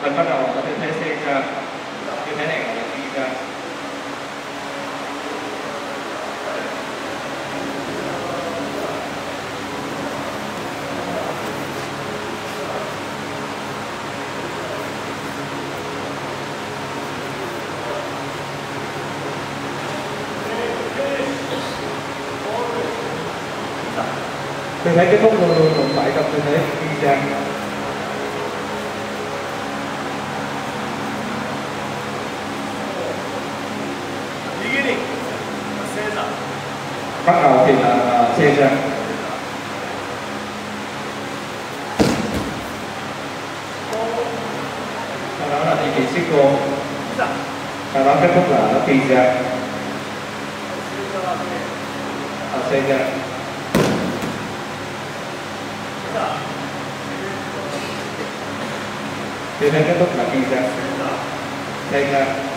Mình bắt đầu ở tư thế xe ra. Tư thế này gọi là đi ra. Tư thế kết thúc luôn luôn cũng phải trong tư thế đi ra. Bắt đầu thì là xe ra. Sau đó là đi Mexico. Sau đó kết thúc là phi ra. Xe ra. Tư thế kết thúc là phi ra. Xe ra.